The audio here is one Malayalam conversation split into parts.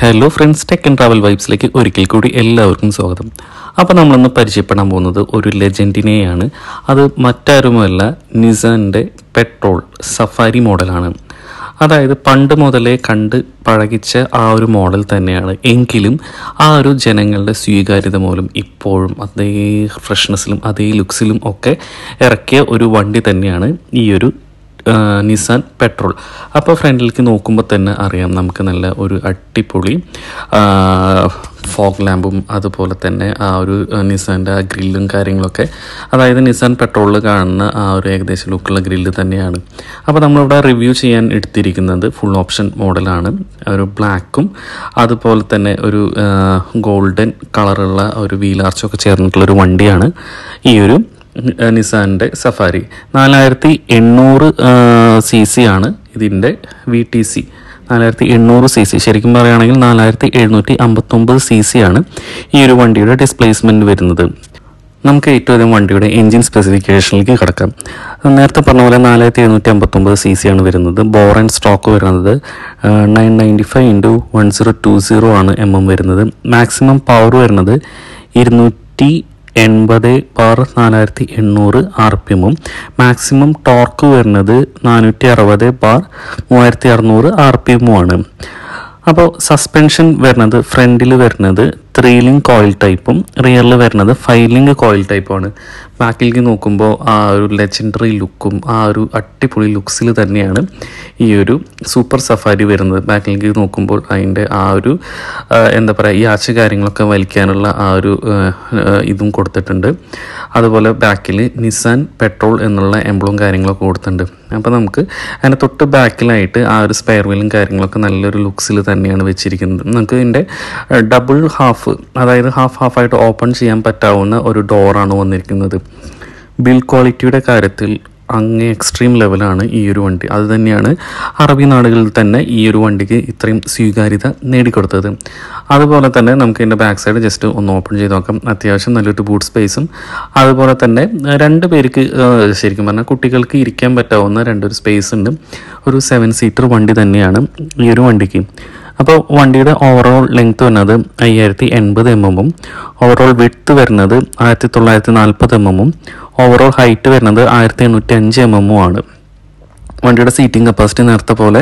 Hello friends, tech and travel വൈബ്സിലേക്ക് ഒരിക്കൽ കൂടി എല്ലാവർക്കും സ്വാഗതം. അപ്പോൾ നമ്മളിന്ന് പരിചയപ്പെടാൻ പോകുന്നത് ഒരു ലെജൻഡിനെയാണ്. അത് മറ്റാരുമല്ല, നിസാൻ്റെ പെട്രോൾ സഫാരി മോഡലാണ്. അതായത് പണ്ട് മുതലേ കണ്ട് പഴകിച്ച ആ ഒരു മോഡൽ തന്നെയാണ്. എങ്കിലും ആ ഒരു ജനങ്ങളുടെ സ്വീകാര്യത മൂലം ഇപ്പോഴും അതേ ഫ്രഷ്നെസ്സിലും അതേ ലുക്സിലും ഒക്കെ ഇറക്കിയ ഒരു വണ്ടി തന്നെയാണ് ഈ ഒരു നിസാൻ പെട്രോൾ. അപ്പോൾ ഫ്രണ്ടിലേക്ക് നോക്കുമ്പോൾ തന്നെ അറിയാം, നമുക്ക് നല്ല ഒരു അടിപൊളി ഫോഗ് ലാമ്പും അതുപോലെ തന്നെ ആ ഒരു നിസാൻ്റെ ആ ഗ്രില്ലും കാര്യങ്ങളൊക്കെ, അതായത് നിസാൻ പെട്രോളിൽ കാണുന്ന ആ ഒരു ഏകദേശം ലുക്കുള്ള ഗ്രില്ല് തന്നെയാണ്. അപ്പോൾ നമ്മളിവിടെ റിവ്യൂ ചെയ്യാൻ എടുത്തിരിക്കുന്നത് ഫുൾ ഓപ്ഷൻ മോഡലാണ്. ഒരു ബ്ലാക്കും അതുപോലെ തന്നെ ഒരു ഗോൾഡൻ കളറുള്ള ഒരു വീലാർച്ചൊക്കെ ചേർന്നിട്ടുള്ളൊരു വണ്ടിയാണ് ഈ ഒരു നിസാൻ്റെ സഫാരി. 4800 cc ആണ് ഇതിൻ്റെ VTC. 4800 cc, ശരിക്കും പറയുകയാണെങ്കിൽ 4759 cc ആണ് ഈ ഒരു വണ്ടിയുടെ ഡിസ്പ്ലേസ്മെൻറ്റ് വരുന്നത്. നമുക്ക് ഏറ്റവും അധികം വണ്ടിയുടെ എൻജിൻ സ്പെസിഫിക്കേഷനിലേക്ക് കിടക്കാം. നേരത്തെ പറഞ്ഞ പോലെ 4759 cc ആണ് വരുന്നത്. ബോർ ആൻഡ് സ്റ്റോക്ക് വരുന്നത് 995 × 1020 ആണ് വരുന്നത്. മാക്സിമം പവർ വരുന്നത് 280/4800 RPM. മാക്സിമം ടോർക്ക് വരുന്നത് 460/3600 RPM ആണ്. അപ്പോൾ സസ്പെൻഷൻ വരുന്നത് ഫ്രണ്ടിൽ വരുന്നത് 3 ലിങ്ക് കോയിൽ ടൈപ്പും റിയറിൽ വരുന്നത് 5 ലിങ്ക് കോയിൽ ടൈപ്പുമാണ്. ബാക്കിലേക്ക് നോക്കുമ്പോൾ ആ ഒരു ലെജൻഡറി ലുക്കും ആ ഒരു അടിപൊളി ലുക്സിൽ തന്നെയാണ് ഈ ഒരു സൂപ്പർ സഫാരി വരുന്നത്. ബാക്കിലേക്ക് നോക്കുമ്പോൾ അതിൻ്റെ ആ ഒരു എന്താ പറയുക, ഈ ആച്ച് കാര്യങ്ങളൊക്കെ വലിക്കാനുള്ള ആ ഒരു ഇതും കൊടുത്തിട്ടുണ്ട്. അതുപോലെ ബാക്കിൽ നിസാൻ പെട്രോൾ എന്നുള്ള എംബ്ലവും കാര്യങ്ങളൊക്കെ കൊടുത്തിട്ടുണ്ട്. അപ്പോൾ നമുക്ക് അതിൻ്റെ തൊട്ട് ബാക്കിലായിട്ട് ആ ഒരു സ്പെയർ വീലും കാര്യങ്ങളൊക്കെ നല്ലൊരു ലുക്സിൽ തന്നെയാണ് വെച്ചിരിക്കുന്നത്. നമുക്ക് ഇതിൻ്റെ ഡബിൾ ഹാഫ്, അതായത് ഹാഫായിട്ട് ഓപ്പൺ ചെയ്യാൻ പറ്റാവുന്ന ഒരു ഡോറാണ് വന്നിരിക്കുന്നത്. ബിൽഡ് ക്വാളിറ്റിയുടെ കാര്യത്തിൽ അങ്ങേ എക്സ്ട്രീം ലെവലാണ് ഈ ഒരു വണ്ടി. അത് തന്നെയാണ് അറബി നാടുകളിൽ തന്നെ ഈ ഒരു വണ്ടിക്ക് ഇത്രയും സ്വീകാര്യത നേടിക്കൊടുത്തത്. അതുപോലെ തന്നെ നമുക്ക് ഇതിൻ്റെ ബാക്ക് സൈഡ് ജസ്റ്റ് ഒന്ന് ഓപ്പൺ ചെയ്ത് നോക്കാം. അത്യാവശ്യം നല്ലൊരു ബൂട്ട് സ്പേസും അതുപോലെ തന്നെ 2 പേർക്ക് ശരിക്കും പറഞ്ഞാൽ കുട്ടികൾക്ക് ഇരിക്കാൻ പറ്റാവുന്ന 2 സ്പേസ് ഉണ്ട്. ഒരു 7 സീറ്റർ വണ്ടി തന്നെയാണ് ഈ ഒരു വണ്ടിക്ക്. അപ്പോൾ വണ്ടിയുടെ ഓവറോൾ ലെങ്ത് വരുന്നത് 5080 mm, ഓവറോൾ വിഡ്ത്ത് വരുന്നത് 1940 mm, ഓവറോൾ ഹൈറ്റ് വരുന്നത് 1805 mm ആണ്. വണ്ടിയുടെ സീറ്റിംഗ് കപ്പാസിറ്റി നേരത്തെ പോലെ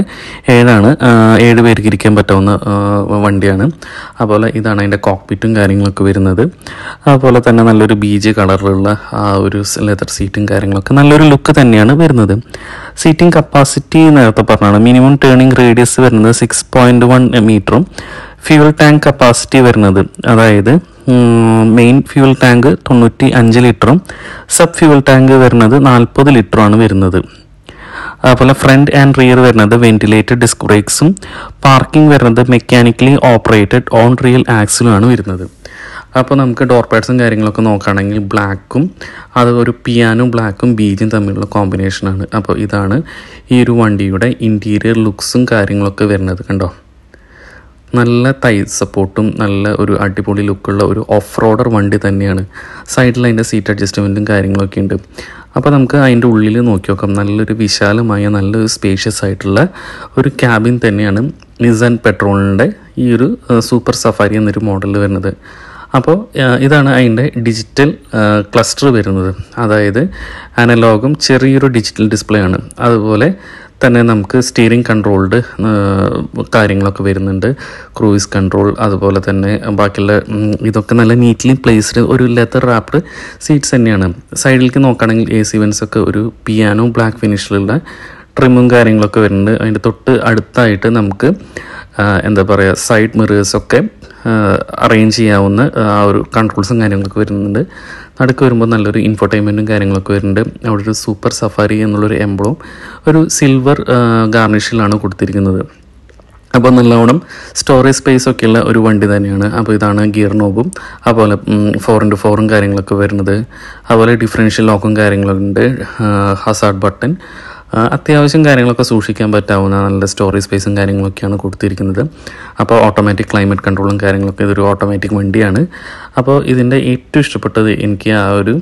7 പേർക്ക് ഇരിക്കാൻ പറ്റാവുന്ന വണ്ടിയാണ്. അതുപോലെ ഇതാണ് അതിൻ്റെ കോക്പിറ്റും കാര്യങ്ങളൊക്കെ വരുന്നത്. അതുപോലെ തന്നെ നല്ലൊരു ബീജ് കളറിലുള്ള ആ ഒരു ലെതർ സീറ്റും കാര്യങ്ങളൊക്കെ നല്ലൊരു ലുക്ക് തന്നെയാണ് വരുന്നത്. സീറ്റിംഗ് കപ്പാസിറ്റി നേരത്തെ പറഞ്ഞാണ്. മിനിമം ടേണിംഗ് റേഡിയസ് വരുന്നത് 6.1 മീറ്ററും ഫ്യൂൽ ടാങ്ക് കപ്പാസിറ്റി വരുന്നത്, അതായത് മെയിൻ ഫ്യൂൽ ടാങ്ക് 95 ലിറ്ററും സബ് ഫ്യൂൽ ടാങ്ക് വരുന്നത് 40 ലിറ്ററുമാണ് വരുന്നത്. അതുപോലെ ഫ്രണ്ട് ആൻഡ് റിയർ വരുന്നത് വെന്റിലേറ്റഡ് ഡിസ്ക് ബ്രേക്സും പാർക്കിംഗ് വരുന്നത് മെക്കാനിക്കലി ഓപ്പറേറ്റഡ് ഓൺ റിയൽ ആക്സിലുമാണ് വരുന്നത്. അപ്പോൾ നമുക്ക് ഡോർ പാഡ്സും കാര്യങ്ങളൊക്കെ നോക്കുകയാണെങ്കിൽ ബ്ലാക്കും അത് ഒരു പിയാനോ ബ്ലാക്കും ബീജും തമ്മിലുള്ള കോമ്പിനേഷനാണ്. അപ്പോൾ ഇതാണ് ഈ ഒരു വണ്ടിയുടെ ഇൻറ്റീരിയർ ലുക്സും കാര്യങ്ങളൊക്കെ വരുന്നത്. കണ്ടോ, നല്ല തൈ സപ്പോർട്ടും നല്ല ഒരു അടിപൊളി ലുക്കുള്ള ഒരു ഓഫ് റോഡർ വണ്ടി തന്നെയാണ്. സൈഡിൽ അതിൻ്റെ സീറ്റ് അഡ്ജസ്റ്റ്മെൻറ്റും കാര്യങ്ങളൊക്കെ ഉണ്ട്. അപ്പോൾ നമുക്ക് അതിൻ്റെ ഉള്ളിൽ നോക്കി നോക്കാം. നല്ലൊരു വിശാലമായ നല്ലൊരു സ്പേഷ്യസ് ആയിട്ടുള്ള ഒരു ക്യാബിൻ തന്നെയാണ് നിസാൻ പെട്രോളിൻ്റെ ഈ ഒരു സൂപ്പർ സഫാരി എന്നൊരു മോഡൽ വരുന്നത്. അപ്പോൾ ഇതാണ് അതിൻ്റെ ഡിജിറ്റൽ ക്ലസ്റ്റർ വരുന്നത്. അതായത് അനലോഗും ചെറിയൊരു ഡിജിറ്റൽ ഡിസ്പ്ലേ ആണ്. അതുപോലെ തന്നെ നമുക്ക് സ്റ്റിയറിംഗ് കൺട്രോൾഡ് കാര്യങ്ങളൊക്കെ വരുന്നുണ്ട്, ക്രൂയിസ് കൺട്രോൾ. അതുപോലെ തന്നെ ബാക്കിയുള്ള ഇതൊക്കെ നല്ല നീറ്റ്ലി പ്ലേസ്ഡ് ഒരു ലെതർ റാപ്ഡ് സീറ്റ്സ് തന്നെയാണ്. സൈഡിലേക്ക് നോക്കുകയാണെങ്കിൽ AC വെൻസൊക്കെ ഒരു പിയാനോ ബ്ലാക്ക് ഫിനിഷിലുള്ള ട്രിമ്മും കാര്യങ്ങളൊക്കെ വരുന്നുണ്ട്. അതിൻ്റെ തൊട്ട് അടുത്തായിട്ട് നമുക്ക് എന്താ പറയുക, സൈഡ് മിറേഴ്സൊക്കെ അറേഞ്ച് ചെയ്യാവുന്ന ആ ഒരു കൺട്രോൾസും കാര്യങ്ങളൊക്കെ വരുന്നുണ്ട്. നടുക്ക് വരുമ്പോൾ നല്ലൊരു ഇൻഫോർടൈൻമെൻറ്റും കാര്യങ്ങളൊക്കെ വരുന്നുണ്ട്. അവിടെ ഒരു സൂപ്പർ സഫാരി എന്നുള്ളൊരു എംബ്ലവും ഒരു സിൽവർ ഗാർണിഷിലാണ് കൊടുത്തിരിക്കുന്നത്. അപ്പോൾ നല്ലവണ്ണം സ്റ്റോറേജ് സ്പേസ് ഒക്കെയുള്ള ഒരു വണ്ടി തന്നെയാണ്. അപ്പോൾ ഇതാണ് ഗിയർ നോബും അതുപോലെ 4x4 കാര്യങ്ങളൊക്കെ വരുന്നത്. അതുപോലെ ഡിഫറൻഷ്യൽ ലോക്കും കാര്യങ്ങളൊക്കെ ഉണ്ട്, ഹസാർഡ് ബട്ടൺ, അത്യാവശ്യം കാര്യങ്ങളൊക്കെ സൂക്ഷിക്കാൻ പറ്റാവുന്ന നല്ല സ്റ്റോറേജ് സ്പേസും കാര്യങ്ങളൊക്കെയാണ് കൊടുത്തിരിക്കുന്നത്. അപ്പോൾ ഓട്ടോമാറ്റിക് ക്ലൈമറ്റ് കൺട്രോളും കാര്യങ്ങളൊക്കെ, ഇതൊരു ഓട്ടോമാറ്റിക് വണ്ടിയാണ്. അപ്പോൾ ഇതിൻ്റെ ഏറ്റവും ഇഷ്ടപ്പെട്ടത് എനിക്ക് ആ ഒരു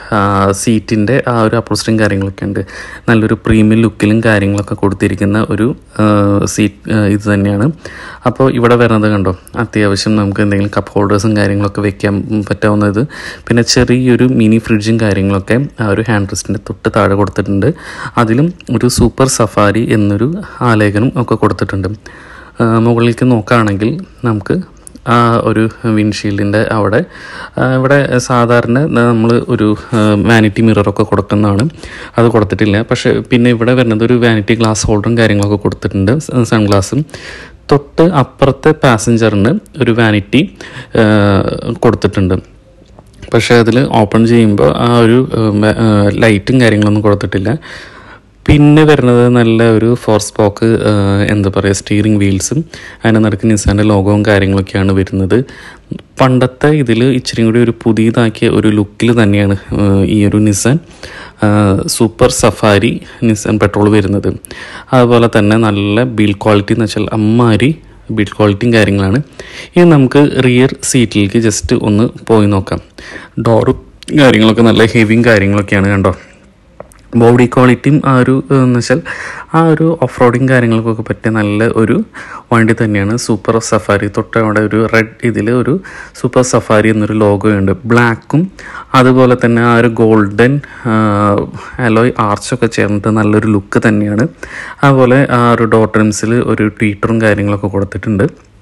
സീറ്റിൻ്റെ ആ ഒരു അപ്രോസ്റ്ററിങ് കാര്യങ്ങളൊക്കെ ഉണ്ട്. നല്ലൊരു പ്രീമിയം ലുക്കിലും കാര്യങ്ങളൊക്കെ കൊടുത്തിരിക്കുന്ന ഒരു സീറ്റ് ഇത് തന്നെയാണ്. അപ്പോൾ ഇവിടെ വരുന്നത് കണ്ടോ, അത്യാവശ്യം നമുക്ക് എന്തെങ്കിലും കപ്പ് ഹോൾഡേഴ്സും കാര്യങ്ങളൊക്കെ വെക്കാൻ പറ്റാവുന്നത്. പിന്നെ ചെറിയൊരു മിനി ഫ്രിഡ്ജും കാര്യങ്ങളൊക്കെ ആ ഒരു ഹാൻഡ് റെസ്റ്റിൻ്റെ തൊട്ട് താഴെ കൊടുത്തിട്ടുണ്ട്. അതിലും ഒരു സൂപ്പർ സഫാരി എന്നൊരു ആലേഖനം ഒക്കെ കൊടുത്തിട്ടുണ്ട്. മുകളിലേക്ക് നോക്കുകയാണെങ്കിൽ നമുക്ക് ആ ഒരു വിൻഷീൽഡിൻ്റെ ഇവിടെ സാധാരണ നമ്മൾ ഒരു വാനിറ്റി മിററൊക്കെ കൊടുക്കുന്നതാണ്, അത് കൊടുത്തിട്ടില്ല. പക്ഷേ പിന്നെ ഇവിടെ വരുന്നത് ഒരു വാനിറ്റി ഗ്ലാസ് ഹോൾഡറും കാര്യങ്ങളൊക്കെ കൊടുത്തിട്ടുണ്ട്, സൺഗ്ലാസും. തൊട്ട് അപ്പുറത്തെ പാസഞ്ചറിന് ഒരു വാനിറ്റി കൊടുത്തിട്ടുണ്ട്. പക്ഷേ അതിൽ ഓപ്പൺ ചെയ്യുമ്പോൾ ആ ഒരു ലൈറ്റും കാര്യങ്ങളൊന്നും കൊടുത്തിട്ടില്ല. പിന്നെ വരുന്നത് നല്ല ഒരു 4 സ്പോക്ക് എന്താ പറയുക സ്റ്റിയറിംഗ് വീൽസും അതിൻ്റെ നടുക്ക് നിസാൻ്റെ ലോഗോവും കാര്യങ്ങളൊക്കെയാണ് വരുന്നത്. പണ്ടത്തെ ഇതിൽ ഇച്ചിരി കൂടി ഒരു പുതിയതാക്കിയ ഒരു ലുക്കിൽ തന്നെയാണ് ഈ ഒരു Nissan super Safari Nissan Patrol വരുന്നത്. അതുപോലെ തന്നെ നല്ല ബിൽഡ് ക്വാളിറ്റി എന്ന് വെച്ചാൽ അമ്മാരി ബിൽഡ് ക്വാളിറ്റിയും കാര്യങ്ങളാണ്. ഇനി നമുക്ക് റിയർ സീറ്റിലേക്ക് ജസ്റ്റ് ഒന്ന് പോയി നോക്കാം. ഡോറും കാര്യങ്ങളൊക്കെ നല്ല ഹെവിയും കാര്യങ്ങളൊക്കെയാണ് കണ്ടോ. ബോഡി ക്വാളിറ്റിയും ആ ഒരു എന്ന് വെച്ചാൽ ആ ഒരു ഓഫ് റോഡിങ് കാര്യങ്ങൾക്കൊക്കെ പറ്റിയ നല്ല ഒരു വണ്ടി തന്നെയാണ് സൂപ്പർ സഫാരി. തൊട്ട് അവിടെ ഒരു റെഡ് ഇതിൽ ഒരു സൂപ്പർ സഫാരി എന്നൊരു ലോഗോ ഉണ്ട്, ബ്ലാക്കും അതുപോലെ തന്നെ ആ ഒരു ഗോൾഡൻ അലോയ് ആർച്ചൊക്കെ ചേർന്നിട്ട് നല്ലൊരു ലുക്ക് തന്നെയാണ്. അതുപോലെ ആ ഒരു ഡോർ ട്രിംസിൽ ഒരു ട്വീറ്ററും കാര്യങ്ങളൊക്കെ കൊടുത്തിട്ടുണ്ട്.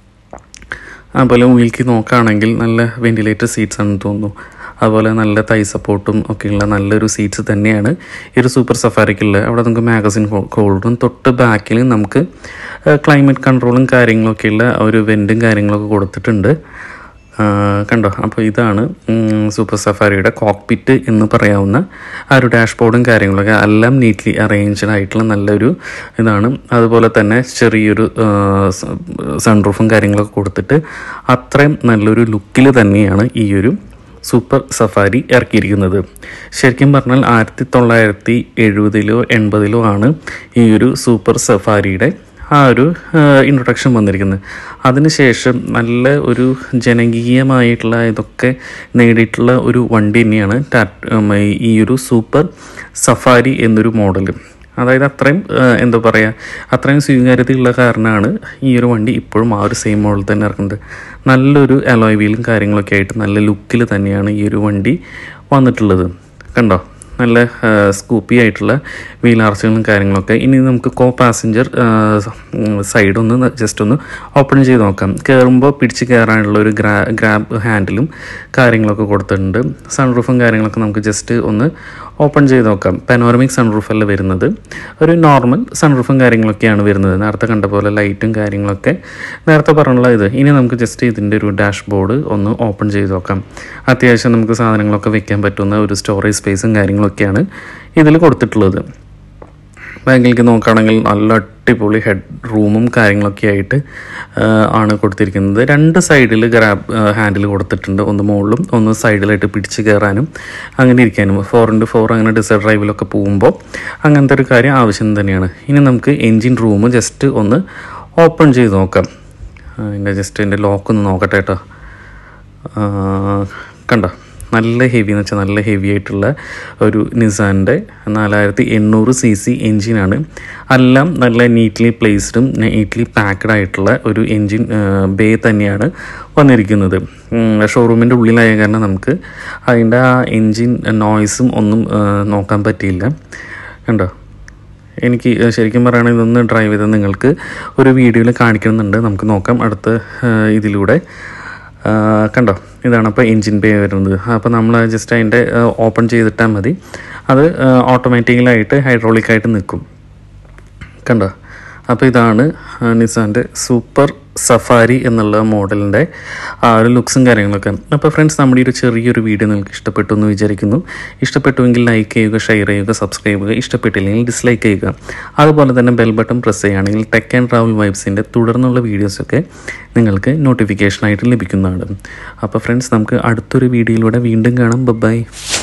അതുപോലെ വീൽക്ക് നോക്കുകയാണെങ്കിൽ നല്ല വെന്റിലേറ്റർ സീറ്റ്സ് ആണെന്ന് തോന്നുന്നു. അതുപോലെ നല്ല തൈ സപ്പോർട്ടും ഒക്കെയുള്ള നല്ലൊരു സീറ്റ്സ് തന്നെയാണ് ഈ ഒരു സൂപ്പർ സഫാരിക്കുള്ളത്. അവിടെ നമുക്ക് മാഗസിൻ ഹോൾഡറും തൊട്ട് ബാക്കിൽ നമുക്ക് ക്ലൈമറ്റ് കൺട്രോളും കാര്യങ്ങളൊക്കെയുള്ള ഒരു വെൻറ്റും കാര്യങ്ങളൊക്കെ കൊടുത്തിട്ടുണ്ട് കണ്ടോ. അപ്പോൾ ഇതാണ് സൂപ്പർ സഫാരിയുടെ കോക്പിറ്റ് എന്ന് പറയാവുന്ന ആ ഒരു ഡാഷ്ബോർഡും കാര്യങ്ങളൊക്കെ എല്ലാം നീറ്റ്ലി അറേഞ്ച്ഡ് ആയിട്ടുള്ള നല്ലൊരു ഇതാണ്. അതുപോലെ തന്നെ ചെറിയൊരു സൺറൂഫും കാര്യങ്ങളൊക്കെ കൊടുത്തിട്ട് അത്രയും നല്ലൊരു ലുക്കിൽ തന്നെയാണ് ഈ ഒരു സൂപ്പർ സഫാരി ഇറക്കിയിരിക്കുന്നത്. ശരിക്കും പറഞ്ഞാൽ 1970-ലോ 80-ലോ ആണ് ഈ ഒരു സൂപ്പർ സഫാരിയുടെ ആ ഒരു ഇൻട്രൊഡക്ഷൻ വന്നിരിക്കുന്നത്. അതിനുശേഷം നല്ല ഒരു ജനകീയമായിട്ടുള്ള ഇതൊക്കെ നേടിയിട്ടുള്ള ഒരു വണ്ടി തന്നെയാണ് ഈ ഒരു സൂപ്പർ സഫാരി എന്നൊരു മോഡൽ. അതായത് അത്രയും എന്താ പറയുക അത്രയും സ്വീകാര്യതയുള്ള കാരണമാണ് ഈ ഒരു വണ്ടി ഇപ്പോഴും ആ ഒരു സെയിം മോഡൽ തന്നെ ഇറക്കുന്നത്. നല്ലൊരു അലോയ് വീലും കാര്യങ്ങളൊക്കെ ആയിട്ട് നല്ല ലുക്കിൽ തന്നെയാണ് ഈ ഒരു വണ്ടി വന്നിട്ടുള്ളത് കണ്ടോ. നല്ല സ്കൂപ്പി ആയിട്ടുള്ള വീൽ ആർച്ചുകളും കാര്യങ്ങളൊക്കെ. ഇനി നമുക്ക് കോ പാസഞ്ചർ സൈഡ് ഒന്ന് ജസ്റ്റ് ഒന്ന് ഓപ്പൺ ചെയ്ത് നോക്കാം. കയറുമ്പോൾ പിടിച്ച് കയറാനുള്ള ഒരു ഗ്രാബ് ഹാൻഡിലും കാര്യങ്ങളൊക്കെ കൊടുത്തിട്ടുണ്ട്. സൺറൂഫും കാര്യങ്ങളൊക്കെ നമുക്ക് ജസ്റ്റ് ഒന്ന് ഓപ്പൺ ചെയ്ത് നോക്കാം. പനോറമിക് സൺറൂഫ് അല്ല വരുന്നത്, ഒരു നോർമൽ സൺറൂഫും കാര്യങ്ങളൊക്കെയാണ് വരുന്നത്. നേരത്തെ കണ്ട പോലെ ലൈറ്റും കാര്യങ്ങളൊക്കെ നേരത്തെ പറഞ്ഞുള്ള ഇത്. ഇനി നമുക്ക് ജസ്റ്റ് ഇതിൻ്റെ ഒരു ഡാഷ്ബോർഡ് ഒന്ന് ഓപ്പൺ ചെയ്ത് നോക്കാം. അത്യാവശ്യം നമുക്ക് സാധനങ്ങളൊക്കെ വെക്കാൻ പറ്റുന്ന ഒരു സ്റ്റോറേജ് സ്പേസും കാര്യങ്ങളൊക്കെയാണ് ഇതിൽ കൊടുത്തിട്ടുള്ളത്. ബാങ്കിലേക്ക് നോക്കുകയാണെങ്കിൽ നല്ല അടിപൊളി ഹെഡ് റൂമും കാര്യങ്ങളൊക്കെ ആയിട്ട് ആണ് കൊടുത്തിരിക്കുന്നത്. 2 സൈഡിൽ ഗ്രാബ് ഹാൻഡിൽ കൊടുത്തിട്ടുണ്ട്, ഒന്ന് മുകളിലും ഒന്ന് സൈഡിലായിട്ട് പിടിച്ച് കയറാനും അങ്ങനെ ഇരിക്കാനും. 4x4 അങ്ങനെ ഡിസൈഡ് ഡ്രൈവിലൊക്കെ പോകുമ്പോൾ അങ്ങനത്തെ ഒരു കാര്യം ആവശ്യം തന്നെയാണ്. ഇനി നമുക്ക് എൻജിൻ റൂം ജസ്റ്റ് ഒന്ന് ഓപ്പൺ ചെയ്ത് നോക്കാം. എൻ്റെ ലോക്കൊന്ന് നോക്കട്ടെ കേട്ടോ. കണ്ടോ നല്ല ഹെവി എന്ന് വെച്ചാൽ നല്ല ഹെവി ആയിട്ടുള്ള ഒരു നിസാൻ്റെ 4800cc എൻജിനാണ്. എല്ലാം നല്ല നീറ്റ്ലി പ്ലേസ്ഡും നീറ്റ്ലി പാക്ക്ഡ് ആയിട്ടുള്ള ഒരു എൻജിൻ ബേ തന്നെയാണ് വന്നിരിക്കുന്നത്. ഷോറൂമിൻ്റെ ഉള്ളിലായ കാരണം നമുക്ക് അതിൻ്റെ ആ എൻജിൻ നോയ്സും ഒന്നും നോക്കാൻ പറ്റിയില്ല കണ്ടോ. എനിക്ക് ശരിക്കും പറയുകയാണെങ്കിൽ ഇതൊന്ന് ഡ്രൈവ് ചെയ്ത് നിങ്ങൾക്ക് ഒരു വീഡിയോയിൽ കാണിക്കണമെന്നുണ്ട്. നമുക്ക് നോക്കാം അടുത്ത ഇതിലൂടെ. കണ്ടോ ഇതാണ് അപ്പോൾ എൻജിൻ ബേ വരുന്നത്. അപ്പോൾ നമ്മൾ ജസ്റ്റ് അതിൻ്റെ ഓപ്പൺ ചെയ്തിട്ടാൽ മതി, അത് ഓട്ടോമാറ്റിക്കലായിട്ട് ഹൈഡ്രോളിക്കായിട്ട് നിൽക്കും കണ്ടോ. അപ്പോൾ ഇതാണ് നിസാൻ്റെ സൂപ്പർ സഫാരി എന്നുള്ള മോഡലിൻ്റെ ആ ഒരു ലുക്സും കാര്യങ്ങളൊക്കെ. അപ്പോൾ ഫ്രണ്ട്സ്, നമ്മുടെ ഈ ഒരു ചെറിയൊരു വീഡിയോ നിങ്ങൾക്ക് ഇഷ്ടപ്പെട്ടു എന്ന് വിചാരിക്കുന്നു. ഇഷ്ടപ്പെട്ടുവെങ്കിൽ ലൈക്ക് ചെയ്യുക, ഷെയർ ചെയ്യുക, സബ്സ്ക്രൈബ് ചെയ്യുക. ഇഷ്ടപ്പെട്ടില്ലെങ്കിൽ ഡിസ്ലൈക്ക് ചെയ്യുക. അതുപോലെ തന്നെ ബെൽ ബട്ടൺ പ്രസ് ചെയ്യുകയാണെങ്കിൽ ടെക് ആൻഡ് ട്രാവൽ വൈബ്സിൻ്റെ തുടർന്നുള്ള വീഡിയോസൊക്കെ നിങ്ങൾക്ക് നോട്ടിഫിക്കേഷനായിട്ട് ലഭിക്കുന്നതാണ്. അപ്പോൾ ഫ്രണ്ട്സ്, നമുക്ക് അടുത്തൊരു വീഡിയോയിലൂടെ വീണ്ടും കാണാം. ബൈ.